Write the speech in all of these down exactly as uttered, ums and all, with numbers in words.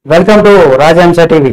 Welcome to రాజహంస TV.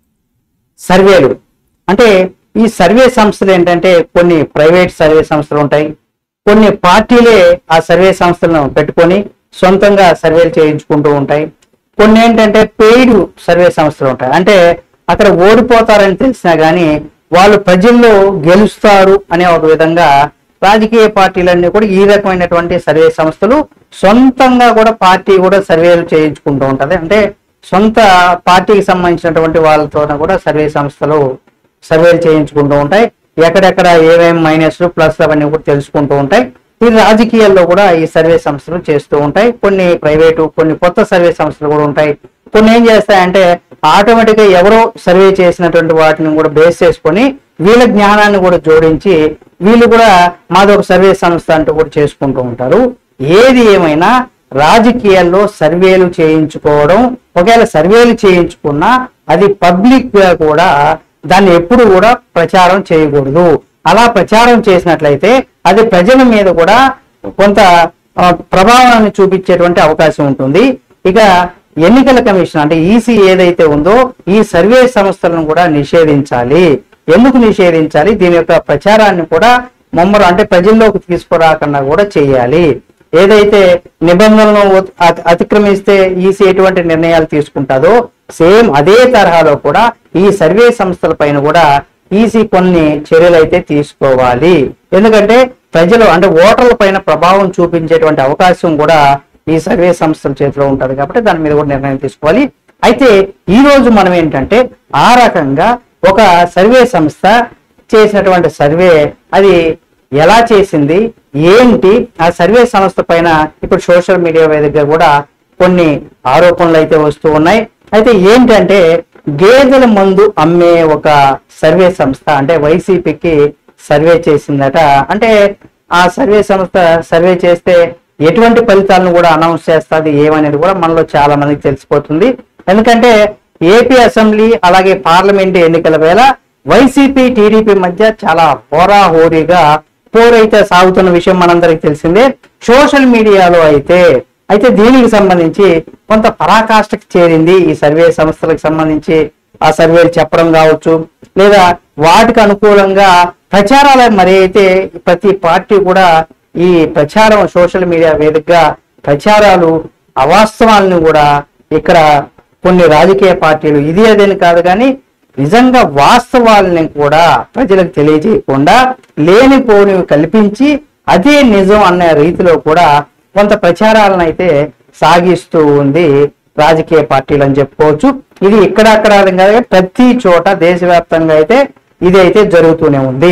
సర్వేలు అంటే ఈ సర్వే సంస్థలు ఏంటంటే కొన్ని ప్రైవేట్ సర్వే సంస్థలు ఉంటాయి, కొన్ని పార్టీలే ఆ సర్వే సంస్థలను పెట్టుకొని సొంతంగా సర్వేలు చేయించుకుంటూ ఉంటాయి. కొన్ని ఏంటంటే పెయిడ్ సర్వే సంస్థలు ఉంటాయి, అంటే అక్కడ ఓడిపోతారని తెలిసినా కానీ వాళ్ళు ప్రజల్లో గెలుస్తారు అనే ఒక విధంగా రాజకీయ పార్టీలన్నీ కూడా ఈ రకమైనటువంటి సర్వే సంస్థలు సొంతంగా కూడా పార్టీ కూడా సర్వేలు చేయించుకుంటూ ఉంటది. అంటే సొంత పార్టీకి సంబంధించినటువంటి వాళ్ళతో కూడా సర్వే సంస్థలు సర్వేలు చేయించుకుంటూ ఉంటాయి. ఎక్కడెక్కడ ఏమేమి మైనస్లు ప్లస్ అవన్నీ కూడా తెలుసుకుంటూ ఉంటాయి. ఈ రాజకీయాల్లో కూడా ఈ సర్వే సంస్థలు చేస్తూ ఉంటాయి. కొన్ని ప్రైవేటు, కొన్ని కొత్త సర్వే సంస్థలు కూడా ఉంటాయి. కొన్ని ఏం చేస్తాయంటే ఆటోమేటిక్ గా ఎవరో సర్వే చేసినటువంటి వాటిని కూడా బేస్ చేసుకొని వీళ్ళ జ్ఞానాన్ని కూడా జోడించి వీళ్ళు కూడా మాదొక సర్వే సంస్థ అంటూ కూడా చేసుకుంటూ ఉంటారు. ఏది ఏమైనా రాజకీయాల్లో సర్వేలు చేయించుకోవడం, ఒకవేళ సర్వేలు చేయించుకున్నా అది పబ్లిక్ గా కూడా దాన్ని ఎప్పుడు కూడా ప్రచారం చేయకూడదు. అలా ప్రచారం చేసినట్లయితే అది ప్రజల మీద కూడా కొంత ప్రభావాన్ని చూపించేటువంటి అవకాశం ఉంటుంది. ఇక ఎన్నికల కమిషన్ అంటే ఈసీ ఏదైతే ఉందో ఈ సర్వే సంస్థలను కూడా నిషేధించాలి. ఎందుకు నిషేధించాలి? దీని యొక్క ప్రచారాన్ని కూడా ముమ్మరం అంటే ప్రజల్లోకి తీసుకురాకుండా కూడా చేయాలి. ఏదైతే నిబంధనలను అతిక్రమిస్తే ఈసీ ఎటువంటి నిర్ణయాలు తీసుకుంటుందో సేమ్ అదే తరహాలో కూడా ఈ సర్వే సంస్థల పైన కూడా ఈసీ కొన్ని చర్యలు అయితే తీసుకోవాలి. ఎందుకంటే ప్రజలు అంటే ఓటర్ల పైన ప్రభావం చూపించేటువంటి అవకాశం కూడా ఈ సర్వే సంస్థల చేతిలో ఉంటది కాబట్టి దాని మీద కూడా నిర్ణయం తీసుకోవాలి. అయితే ఈ రోజు మనం ఏంటంటే ఆ రకంగా ఒక సర్వే సంస్థ చేసినటువంటి సర్వే అది ఎలా చేసింది ఏంటి, ఆ సర్వే సంస్థ పైన ఇప్పుడు సోషల్ మీడియా వేదికగా కూడా కొన్ని ఆరోపణలు అయితే వస్తూ ఉన్నాయి. అయితే ఏంటంటే గేదెల మందు అమ్మే ఒక సర్వే సంస్థ అంటే వైసీపీకి సర్వే చేసిందట. అంటే ఆ సర్వే సంస్థ సర్వే చేస్తే ఎటువంటి ఫలితాలను కూడా అనౌన్స్ చేస్తుంది ఏమనేది కూడా మనలో చాలా మందికి తెలిసిపోతుంది. ఎందుకంటే ఏపీ అసెంబ్లీ అలాగే పార్లమెంటు ఎన్నికల వేళ వైసీపీ టీడీపీ మధ్య చాలా హోరాహోరీగా పోరైతే సాగుతున్న విషయం మనందరికి తెలిసిందే. సోషల్ మీడియాలో అయితే అయితే దీనికి సంబంధించి కొంత పరాకాష్ఠకి చేరింది ఈ సర్వే సంస్థలకు సంబంధించి ఆ సర్వేలు చెప్పడం కావచ్చు, లేదా వాటికి అనుకూలంగా ప్రచారాలు మరి అయితే ప్రతి పార్టీ కూడా ఈ ప్రచారం సోషల్ మీడియా వేదికగా ప్రచారాలు అవాస్తవాలను కూడా ఇక్కడ కొన్ని రాజకీయ పార్టీలు ఇది అదేని కాదు కానీ నిజంగా వాస్తవాలని కూడా ప్రజలకు తెలియజేయకుండా లేనిపోనివి కల్పించి అదే నిజం అనే రీతిలో కూడా కొంత ప్రచారాలను అయితే సాగిస్తూ ఉంది రాజకీయ పార్టీలు అని చెప్పుకోవచ్చు. ఇది ఇక్కడక్కడ కాదు ప్రతి చోట దేశవ్యాప్తంగా అయితే ఇది అయితే జరుగుతూనే ఉంది.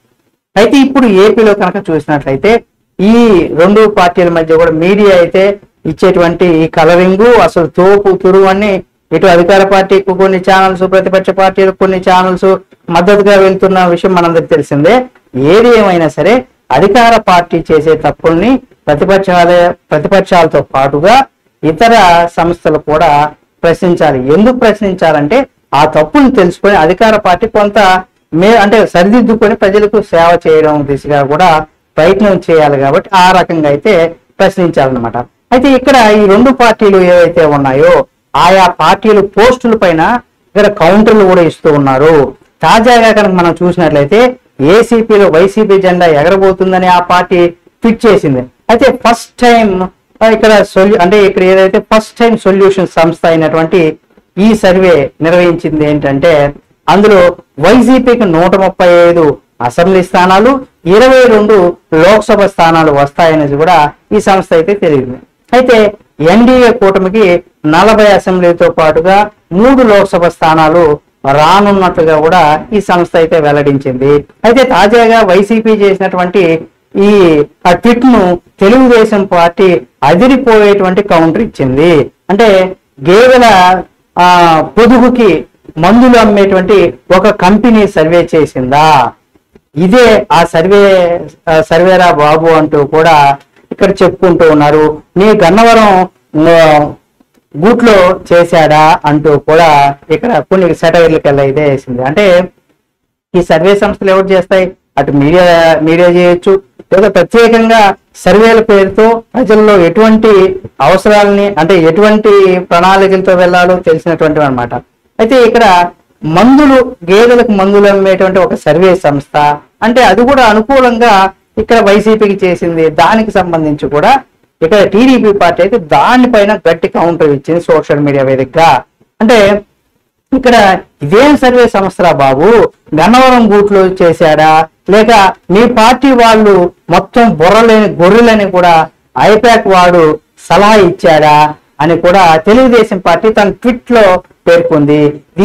అయితే ఇప్పుడు ఏపీలో కనుక చూసినట్లయితే ఈ రెండు పార్టీల మధ్య కూడా మీడియా అయితే ఇచ్చేటువంటి ఈ కలరింగు అసలు తోపు తురువు అన్ని ఇటు అధికార పార్టీకి కొన్ని ఛానల్స్, ప్రతిపక్ష పార్టీలకు కొన్ని ఛానల్స్ మద్దతుగా వెళ్తున్న విషయం మనందరికి తెలిసిందే. ఏది ఏమైనా సరే అధికార పార్టీ చేసే తప్పుల్ని ప్రతిపక్షాల ప్రతిపక్షాలతో పాటుగా ఇతర సంస్థలు కూడా ప్రశ్నించాలి. ఎందుకు ప్రశ్నించాలంటే ఆ తప్పును తెలుసుకొని అధికార పార్టీ కొంత మే అంటే సరిదిద్దుకొని ప్రజలకు సేవ చేయడం దిశగా కూడా ప్రయత్నం చేయాలి. కాబట్టి ఆ రకంగా అయితే ప్రశ్నించాలన్నమాట. అయితే ఇక్కడ ఈ రెండు పార్టీలు ఏవైతే ఉన్నాయో ఆయా పార్టీలు పోస్టుల పైన ఇక్కడ కౌంటర్లు కూడా ఇస్తూ ఉన్నారు. తాజాగా కనుక మనం చూసినట్లయితే ఏసీపీలో వైసీపీ జెండా ఎగరబోతుందని ఆ పార్టీ ట్వీట్ చేసింది. అయితే ఫస్ట్ టైం ఇక్కడ సొల్యూ అంటే ఇక్కడ ఏదైతే ఫస్ట్ టైం సొల్యూషన్ సంస్థ అయినటువంటి ఈ సర్వే నిర్వహించింది ఏంటంటే అందులో వైసీపీకి నూట ముప్పై ఐదు అసెంబ్లీ స్థానాలు, ఇరవై రెండు లోక్సభ స్థానాలు వస్తాయనేది కూడా ఈ సంస్థ అయితే తెలియదు. అయితే ఎన్డీఏ కూటమికి నలభై అసెంబ్లీతో పాటుగా మూడు లోక్సభ స్థానాలు రానున్నట్లుగా కూడా ఈ సంస్థ అయితే వెల్లడించింది. అయితే తాజాగా వైసీపీ చేసినటువంటి ఈ ట్వీట్ ను తెలుగుదేశం పార్టీ అదిరిపోయేటువంటి కౌంటర్ ఇచ్చింది. అంటే గేదెల ఆ పొదుగుకి మందులు అమ్మేటువంటి ఒక కంపెనీ సర్వే చేసిందా, ఇదే ఆ సర్వే సర్వేరా బాబు అంటూ కూడా ఇక్కడ చెప్పుకుంటూ ఉన్నారు. నీ గన్నవరం గూట్లో చేశాడా అంటూ కూడా ఇక్కడ కొన్ని సెటైర్లకి అయితే వేసింది. అంటే ఈ సర్వే సంస్థలు ఎవరు చేస్తాయి? అటు మీడియా మీడియా చేయొచ్చు, లేదా ప్రత్యేకంగా సర్వేల పేరుతో ప్రజల్లో ఎటువంటి అవసరాలని అంటే ఎటువంటి ప్రణాళికలతో వెళ్ళాలో తెలిసినటువంటివి అనమాట. అయితే ఇక్కడ మందులు గేదెలకు మందులు అమ్మేటువంటి ఒక సర్వే సంస్థ అంటే అది కూడా అనుకూలంగా ఇక్కడ వైసీపీకి చేసింది. దానికి సంబంధించి కూడా ఇక్కడ టీడీపీ పార్టీ అయితే దానిపైన గట్టి కౌంటర్ ఇచ్చింది సోషల్ మీడియా వేదికగా. అంటే ఇక్కడ ఇదేం సర్వే సంస్థరా బాబు, గన్నవరం గూట్లో చేశాడా లేక మీ పార్టీ వాళ్ళు మొత్తం బుర్రలేని గొర్రెలని కూడా ఐపాక్ వాడు సలహా ఇచ్చాడా అని కూడా తెలుగుదేశం పార్టీ తన ట్వీట్ లో పేర్కొంది.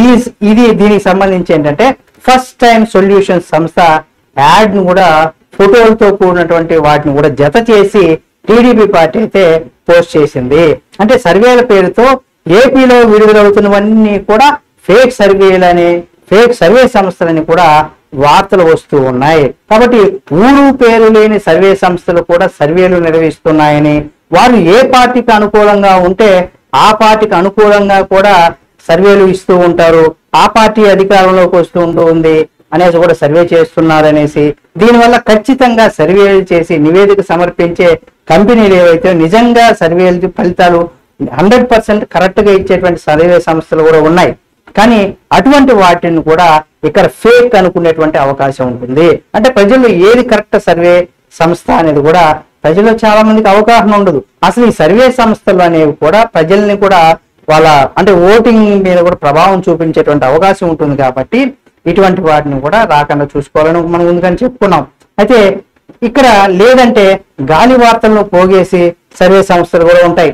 ఇది దీనికి సంబంధించి ఏంటంటే ఫస్ట్ టైం సొల్యూషన్ సంస్థ యాడ్ ను కూడా ఫోటోలతో కూడినటువంటి వాటిని కూడా జత చేసి టీడీపీ పార్టీ అయితే పోస్ట్ చేసింది. అంటే సర్వేల పేరుతో ఏపీలో విడుదలవుతున్నవన్నీ కూడా ఫేక్ సర్వేలని ఫేక్ సర్వే సంస్థలని కూడా వార్తలు వస్తూ ఉన్నాయి. కాబట్టి ఊరు పేరు లేని సర్వే సంస్థలు కూడా సర్వేలు నిర్వహిస్తున్నాయని, వారు ఏ పార్టీకి అనుకూలంగా ఉంటే ఆ పార్టీకి అనుకూలంగా కూడా సర్వేలు ఇస్తూ ఉంటారు, ఆ పార్టీ అధికారంలోకి వస్తూ ఉంటుంది అనేసి కూడా సర్వే చేస్తున్నారనేసి, దీనివల్ల ఖచ్చితంగా సర్వేలు చేసి నివేదిక సమర్పించే కంపెనీలు ఏవైతే నిజంగా సర్వేలు ఫలితాలు హండ్రెడ్ పర్సెంట్ కరెక్ట్ గా ఇచ్చేటువంటి సర్వే సంస్థలు కూడా ఉన్నాయి. కానీ అటువంటి వాటిని కూడా ఇక్కడ ఫేక్ అనుకునేటువంటి అవకాశం ఉంటుంది. అంటే ప్రజల్లో ఏది కరెక్ట్ సర్వే సంస్థ అనేది కూడా ప్రజల్లో చాలా మందికి అవగాహన ఉండదు. అసలు ఈ సర్వే సంస్థలు అనేవి కూడా ప్రజల్ని కూడా వాళ్ళ అంటే ఓటింగ్ మీద కూడా ప్రభావం చూపించేటువంటి అవకాశం ఉంటుంది. కాబట్టి ఇటువంటి వాటిని కూడా రాకుండా చూసుకోవాలని మనం ముందుగానే చెప్పుకున్నాం. అయితే ఇక్కడ లేదంటే గాలి వార్తలను పోగేసి సర్వే సంస్థలు కూడా ఉంటాయి.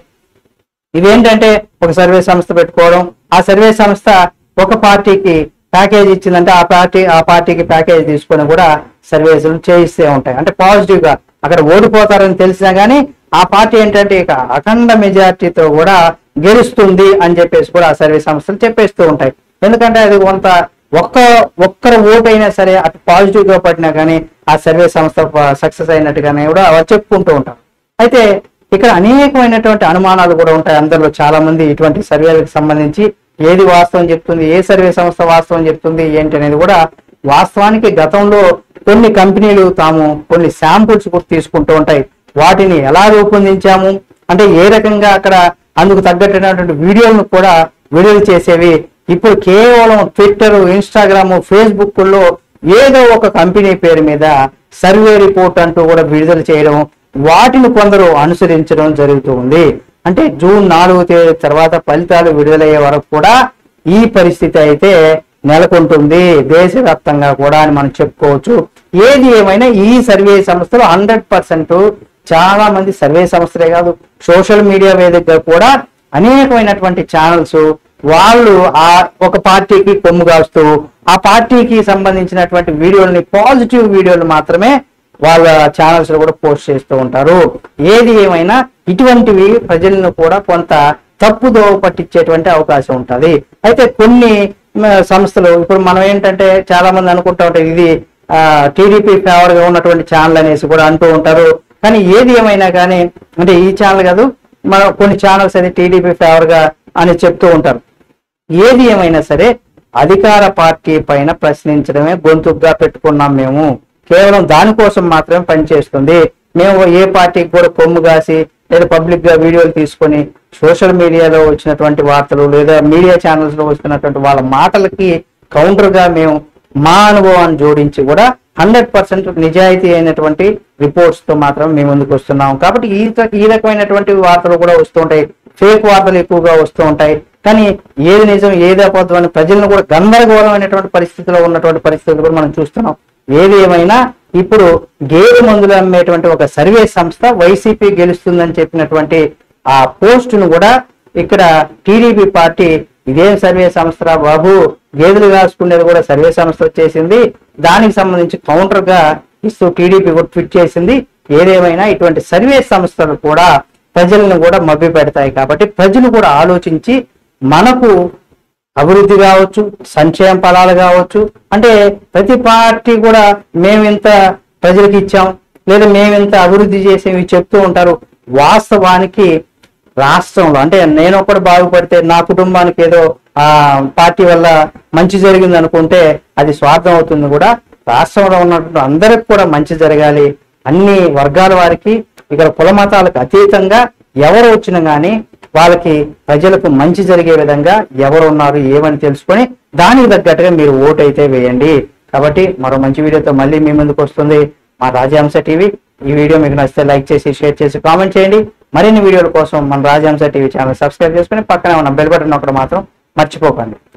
ఇవేంటంటే ఒక సర్వే సంస్థ పెట్టుకోవడం, ఆ సర్వే సంస్థ ఒక పార్టీకి ప్యాకేజ్ ఇచ్చిందంటే ఆ పార్టీ ఆ పార్టీకి ప్యాకేజ్ తీసుకొని కూడా సర్వేస్ చేయిస్తూ ఉంటాయి. అంటే పాజిటివ్ గా అక్కడ ఓడిపోతారని తెలిసినా కానీ ఆ పార్టీ ఏంటంటే ఇక అఖండ మెజార్టీతో కూడా గెలుస్తుంది అని చెప్పేసి కూడా ఆ సర్వే సంస్థలు చెప్పేస్తూ ఉంటాయి. ఎందుకంటే అది కొంత ఒక్క ఒక్కరు ఓటు అయినా సరే అటు పాజిటివ్ గా పడినా కానీ ఆ సర్వే సంస్థ సక్సెస్ అయినట్టుగానే కూడా వాళ్ళు చెప్పుకుంటూ ఉంటారు. అయితే ఇక్కడ అనేకమైనటువంటి అనుమానాలు కూడా ఉంటాయి అందరిలో. చాలా మంది ఇటువంటి సర్వేలకు సంబంధించి ఏది వాస్తవం చెప్తుంది, ఏ సర్వే సంస్థ వాస్తవం చెప్తుంది ఏంటి అనేది కూడా వాస్తవానికి గతంలో కొన్ని కంపెనీలు తాము కొన్ని శాంపుల్స్ కూడా తీసుకుంటూ ఉంటాయి. వాటిని ఎలా రూపొందించాము అంటే ఏ రకంగా అక్కడ అందుకు తగ్గట్టున్నటువంటి వీడియోలను కూడా విడుదల చేసేవి. ఇప్పుడు కేవలం ట్విట్టర్, ఇన్స్టాగ్రామ్, ఫేస్బుక్ లో ఏదో ఒక కంపెనీ పేరు మీద సర్వే రిపోర్ట్ అంటూ కూడా విడుదల చేయడం, వాటిని కొందరు అనుసరించడం జరుగుతూ ఉంది. అంటే జూన్ నాలుగో తేదీ తర్వాత ఫలితాలు విడుదలయ్యే వరకు కూడా ఈ పరిస్థితి అయితే నెలకొంటుంది దేశవ్యాప్తంగా కూడా అని మనం చెప్పుకోవచ్చు. ఏది ఏమైనా ఈ సర్వే సంస్థలు హండ్రెడ్ పర్సెంట్ చాలా మంది సర్వే సంస్థలే కాదు, సోషల్ మీడియా వేదికగా కూడా అనేకమైనటువంటి ఛానల్స్ వాళ్ళు ఆ ఒక పార్టీకి కొమ్ము కాస్తూ ఆ పార్టీకి సంబంధించినటువంటి వీడియోలని పాజిటివ్ వీడియోలు మాత్రమే వాళ్ళ ఛానల్స్ లో కూడా పోస్ట్ చేస్తూ ఉంటారు. ఏది ఏమైనా ఇటువంటివి ప్రజలను కూడా కొంత తప్పుదోవ పట్టించేటువంటి అవకాశం ఉంటుంది. అయితే కొన్ని సంస్థలు ఇప్పుడు మనం ఏంటంటే చాలా మంది అనుకుంటా ఉంటారు ఇది ఆ టీడీపీ ఫేవర్ గా ఉన్నటువంటి ఛానల్ అనేసి కూడా అంటూ ఉంటారు. కానీ ఏది ఏమైనా కానీ అంటే ఈ ఛానల్ కాదు, మన కొన్ని ఛానల్స్ అయితే టీడీపీ ఫేవర్ గా అని చెప్తూ ఉంటారు. ఏది ఏమైనా సరే అధికార పార్టీ పైన ప్రశ్నించడమే గొంతుగా పెట్టుకున్నాం మేము, కేవలం దానికోసం మాత్రమే పనిచేస్తుంది. మేము ఏ పార్టీకి కూడా కొమ్ము కాసి లేదా పబ్లిక్ గా వీడియోలు తీసుకొని సోషల్ మీడియాలో వచ్చినటువంటి వార్తలు లేదా మీడియా ఛానల్స్ లో వస్తున్నటువంటి వాళ్ళ మాటలకి కౌంటర్ గా మేము మా అనుభవాన్ని జోడించి కూడా హండ్రెడ్ పర్సెంట్ నిజాయితీ అయినటువంటి రిపోర్ట్స్ తో మాత్రం మేము ముందుకు వస్తున్నాం. కాబట్టి ఈ ఈ రకమైనటువంటి వార్తలు కూడా వస్తూ ఉంటాయి, ఫేక్ వార్తలు ఎక్కువగా వస్తూ ఉంటాయి. కానీ ఏది నిజం ఏది అబద్ధం అని ప్రజలను కూడా గందరగోళమైనటువంటి పరిస్థితిలో ఉన్నటువంటి పరిస్థితులు కూడా మనం చూస్తున్నాం. ఏది ఏమైనా ఇప్పుడు గేదె మందులు అమ్మేటువంటి ఒక సర్వే సంస్థ వైసీపీ గెలుస్తుందని చెప్పినటువంటి ఆ పోస్టును కూడా ఇక్కడ టీడీపీ పార్టీ ఇదేం సర్వే సంస్థ బాబు, గేదెలు కాసుకునేది కూడా సర్వే సంస్థ వచ్చేసింది, దానికి సంబంధించి కౌంటర్ గా ఇస్తూ టీడీపీ కూడా ట్వీట్ చేసింది. ఏదేమైనా ఇటువంటి సర్వే సంస్థలు కూడా ప్రజలను కూడా మభ్య పెడతాయి. కాబట్టి ప్రజలు కూడా ఆలోచించి మనకు అభివృద్ధి కావచ్చు, సంక్షేమ ఫలాలు కావచ్చు, అంటే ప్రతి పార్టీ కూడా మేమింత ప్రజలకు ఇచ్చాం లేదా మేమింత అభివృద్ధి చేసేవి చెప్తూ ఉంటారు. వాస్తవానికి రాష్ట్రంలో అంటే నేను ఒకటి బాగుపడితే నా కుటుంబానికి ఏదో ఆ పార్టీ వల్ల మంచి జరిగింది అనుకుంటే అది స్వార్థం అవుతుంది. కూడా రాష్ట్రంలో ఉన్నటువంటి అందరికి కూడా మంచి జరగాలి, అన్ని వర్గాల వారికి ఇక్కడ కుల మతాలకు అతీతంగా ఎవరు వచ్చినా కానీ వాళ్ళకి ప్రజలకు మంచి జరిగే విధంగా ఎవరు ఉన్నారు ఏమని తెలుసుకొని దానికి తగ్గట్టుగా మీరు ఓటు అయితే వేయండి. కాబట్టి మరో మంచి వీడియోతో మళ్ళీ మీ ముందుకు వస్తుంది మా రాజహంస టీవీ. ఈ వీడియో మీకు నచ్చితే లైక్ చేసి షేర్ చేసి కామెంట్ చేయండి. మరిన్ని వీడియోల కోసం మన రాజహంస టీవీ ఛానల్ సబ్స్క్రైబ్ చేసుకుని పక్కనే ఉన్న బెల్ బటన్ నొక్కడం మాత్రం మర్చిపోకండి.